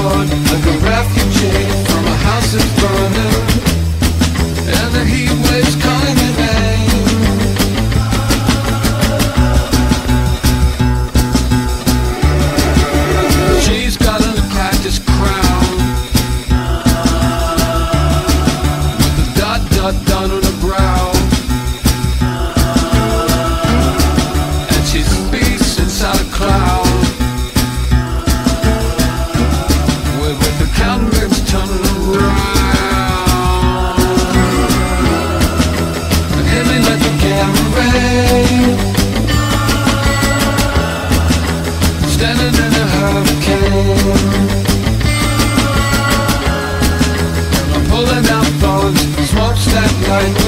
road like a refugee from a house that's burning, and the heat waves calling your name. She's got a cactus crown with a dot dot dot on her brow, and she speaks inside a cloud. Turning around, and hit me like a gamma ray, standing in a hurricane. I'm pulling out phones, smokestack light.